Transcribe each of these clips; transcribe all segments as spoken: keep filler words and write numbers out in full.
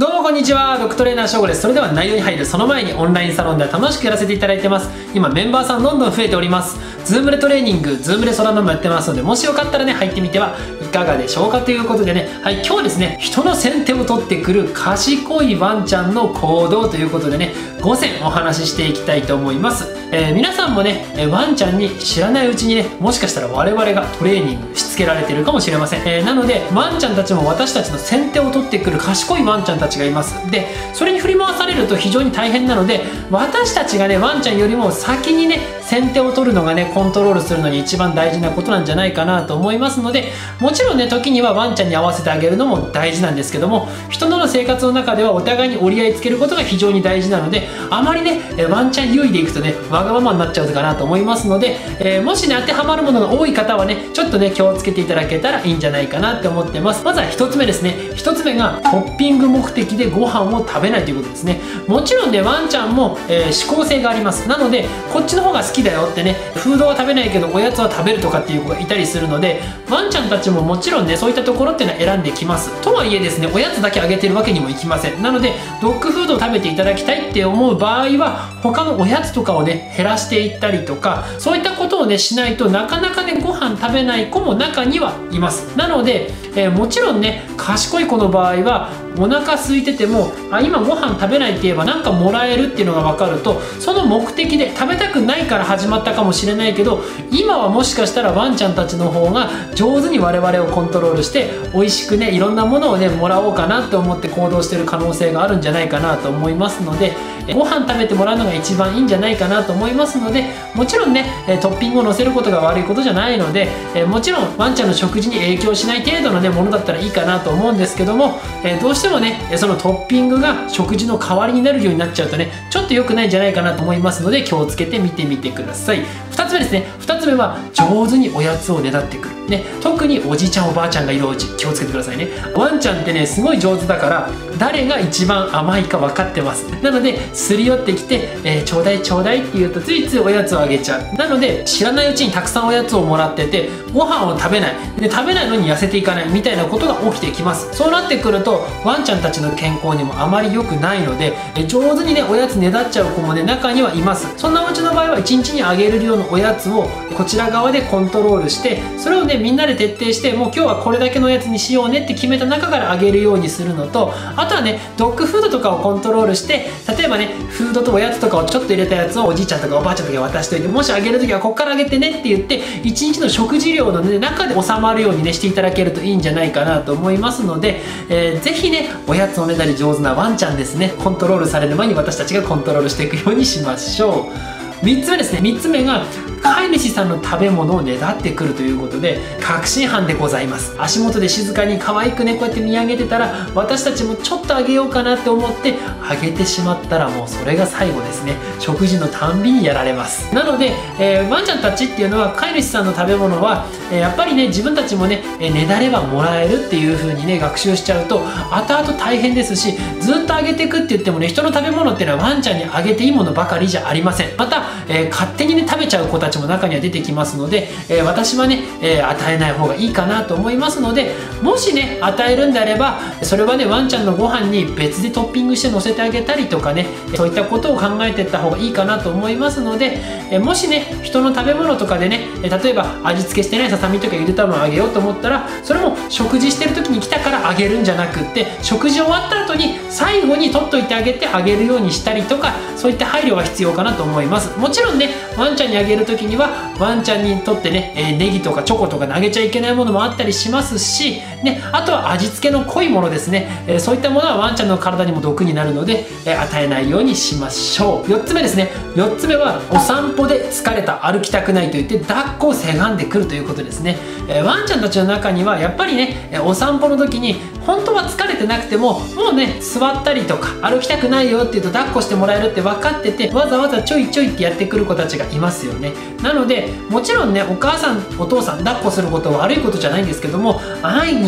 どうもこんにちは、ドッグトレーナーしょうごです。それでは内容に入るその前にオンラインサロンでは楽しくやらせていただいてます。今メンバーさんどんどん増えております。ズームでトレーニング、ズームで空飲もやってますので、もしよかったらね入ってみてはいかがでしょうかということでね、はい、今日はですね、人の先手を取ってくる賢いワンちゃんの行動ということでね、ごせんお話ししていきたいと思います。えー、皆さんもねワンちゃんに知らないうちにね、もしかしたら我々がトレーニングしつけられてるかもしれません。えー、なのでワンちゃんたちも私たちの先手を取ってくる賢いワンちゃんたちがいます。でそれに振り回されると非常に大変なので、私たちがねワンちゃんよりも先にね先手を取るのがねコントロールするのに一番大事なことなんじゃないかなと思いますので、もちろんね時にはワンちゃんに合わせてあげるのも大事なんですけども、人との生活の中ではお互いに折り合いつけることが非常に大事なので、あまりねワンちゃん優位でいくとねわがままになっちゃうかなと思いますので、えー、もしね当てはまるものが多い方はねちょっとね気をつけていただけたらいいんじゃないかなって思ってます。まずはひとつめですね。ひとつめがトッピング目的でご飯を食べないということですね。もちろんねワンちゃんも、えー、指向性があります。なのでこっちの方が好きだよってね、フードは食べないけどおやつは食べるとかっていう子がいたりするので、ワンちゃんたちももちろんねそういったところっていうのは選んできます。とはいえですね、おやつだけあげてるわけにもいきません。なのでドッグフードを食べていただきたいって思う場合は他のおやつとかをね減らしていったりとか、そういったことをねしないとなかなかねご飯食べない子も中にはいます。なので、えー、もちろんね賢い子の場合はお腹空いてても、あ今ご飯食べないって言えばなんかもらえるっていうのが分かると、その目的で食べたくないから始まったかもしれないけど、今はもしかしたらワンちゃんたちの方が上手に我々をコントロールして美味しくねいろんなものをねもらおうかなって思って行動してる可能性があるんじゃないかなと思いますので、ご飯食べてもらうのが一番いいんじゃないかなと思いますので、もちろんねトッピングを乗せることが悪いことじゃないので、もちろんワンちゃんの食事に影響しない程度のねものだったらいいかなと思うんですけども、どうしてもねそのトッピングが食事の代わりになるようになっちゃうとねちょっと良くないんじゃないかなと思いますので、気をつけて見てみてください。ふたつめですね。ふたつめは上手におやつをねだってくるね、特におじいちゃんおばあちゃんがいるお家気をつけてくださいね。ワンちゃんってねすごい上手だから誰が一番甘いか分かってます。なのですり寄ってきて、えー、ちょうだいちょうだいって言うとついついおやつをあげちゃう。なので知らないうちにたくさんおやつをもらっててご飯を食べないで、食べないのに痩せていかないみたいなことが起きてきます。そうなってくるとワンちゃんたちの健康にもあまり良くないので、えー、上手にねおやつねだっちゃう子もね中にはいます。そんなお家の場合はいちにちにあげる量のおやつをこちら側でコントロールして、それをねみんなで徹底して、もう今日はこれだけのやつにしようねって決めた中からあげるようにするのと、あとはねドッグフードとかをコントロールして、例えばねフードとおやつとかをちょっと入れたやつをおじいちゃんとかおばあちゃんとかに渡しといて、もしあげる時はこっからあげてねって言っていちにちの食事量の、ね、中で収まるようにねしていただけるといいんじゃないかなと思いますので、えー、ぜひねおやつをねだり上手なワンちゃんですね、コントロールされる前に私たちがコントロールしていくようにしましょう。みっつめですね。みっつめが飼い主さんの食べ物をねだってくるということで、確信犯でございます。足元で静かに可愛くねこうやって見上げてたら、私たちもちょっとあげようかなって思ってあげてしまったらもうそれが最後ですね。食事のたんびにやられます。なので、えー、ワンちゃんたちっていうのは飼い主さんの食べ物は、えー、やっぱりね自分たちもねねだればもらえるっていう風にね学習しちゃうと後々大変ですし、ずっとあげていくって言ってもね人の食べ物っていうのはワンちゃんにあげていいものばかりじゃありません。また、えー、勝手にね食べちゃう子たちも中には出てきますので、えー、私はね、えー、与えない方がいいかなと思いますので、もしね与えるんであればそれはねワンちゃんのご飯に別でトッピングして乗せてあげたりとかね、そういったことを考えていった方がいいかなと思いますので、えー、もしね人の食べ物とかでね、例えば味付けしてないささみとかゆで卵をあげようと思ったら、それも食事してる時に来たからあげるんじゃなくって、食事終わった後に最後に取っといてあげてあげるようにしたりとか、そういった配慮が必要かなと思います。もちろんねワンちゃんにあげる時にはワンちゃんにとってね、えー、ネギとかチョコとか投げちゃいけないものもあったりしますし、ね、あとは味付けの濃いものですね、えー、そういったものはワンちゃんの体にも毒になるので、えー、与えないようにしましょう。よっつめですね。よっつめはお散歩で疲れた、歩きたくないと言って抱っこをせがんでくるということですね。えー、ワンちゃんたちの中にはやっぱりねお散歩の時に本当は疲れてなくてももうね座ったりとか歩きたくないよって言うと抱っこしてもらえるって分かってて、わざわざちょいちょいってやってくる子たちがいますよね。なのでもちろんねお母さんお父さん抱っこすることは悪いことじゃないんですけども、安易に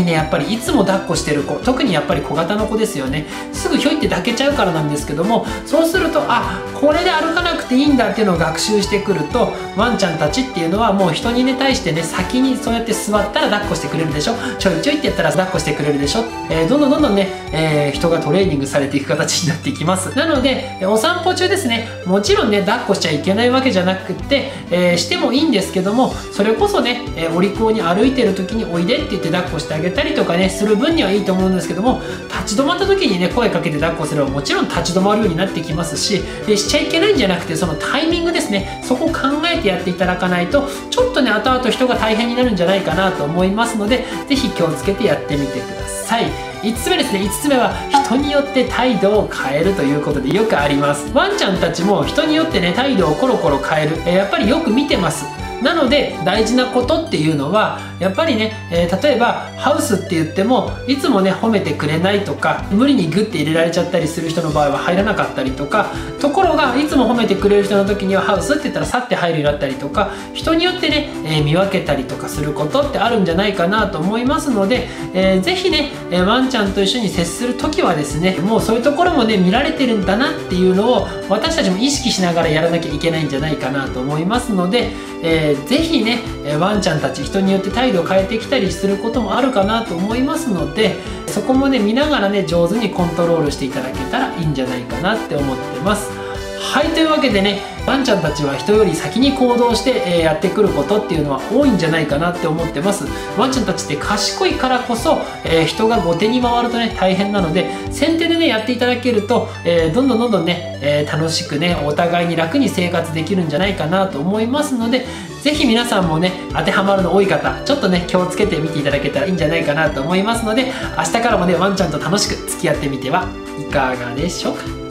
にねやっぱりいつも抱っこしてる子、特にやっぱり小型の子ですよね、すぐひょいって抱けちゃうからなんですけども、そうするとあこれで歩かなくていいんだっていうのを学習してくると、ワンちゃんたちっていうのはもう人にね対してね先にそうやって座ったら抱っこしてくれるでしょ、ちょいちょいってやったら抱っこしてくれるでしょ、えー、どんどんどんどんね、えー、人がトレーニングされていく形になっていきます。なのでお散歩中ですね、もちろんね抱っこしちゃいけないわけじゃなくて、えー、してもいいんですけども、それこそね、えー、お利口に歩いてる時においでって言って抱っこしてあげたりとかねする分にはいいと思うんですけども、立ち止まった時にね声かけて抱っこすればもちろん立ち止まるようになってきますし、でしちゃいけないんじゃなくてそのタイミングですね、そこを考えてやっていただかないとちょっとね後々人が大変になるんじゃないかなと思いますので、是非気をつけてやってみてください。いつつめですね、いつつめは人によって態度を変えるということでよくあります。ワンちゃんたちも人によってね態度をコロコロ変える、えー、やっぱりよく見てます。なので大事なことっていうのはやっぱりね、えー、例えばハウスって言ってもいつもね褒めてくれないとか、無理にグッて入れられちゃったりする人の場合は入らなかったりとか、ところがいつも褒めてくれる人の時にはハウスって言ったら去って入るようになったりとか、人によってね、えー、見分けたりとかすることってあるんじゃないかなと思いますので、えー、ぜひね、えー、ワンちゃんと一緒に接する時はですね、もうそういうところもね見られてるんだなっていうのを私たちも意識しながらやらなきゃいけないんじゃないかなと思いますので、えー、ぜひねワンちゃんたち人によって態度を変えてきたりすることもあるかなと思いますので、そこもね見ながらね上手にコントロールしていただけたらいいんじゃないかなって思ってます。はい、というわけでね、ワンちゃんたちは人より先に行動して、えー、やってくることっていうのは多いんじゃないかなって思ってます。ワンちゃんたちって賢いからこそ、えー、人が後手に回るとね大変なので、先手でねやっていただけると、えー、どんどんどんどんね、えー、楽しくねお互いに楽に生活できるんじゃないかなと思いますので、ぜひ皆さんもね当てはまるの多い方ちょっとね気をつけてみていただけたらいいんじゃないかなと思いますので、明日からもねワンちゃんと楽しく付き合ってみてはいかがでしょうか。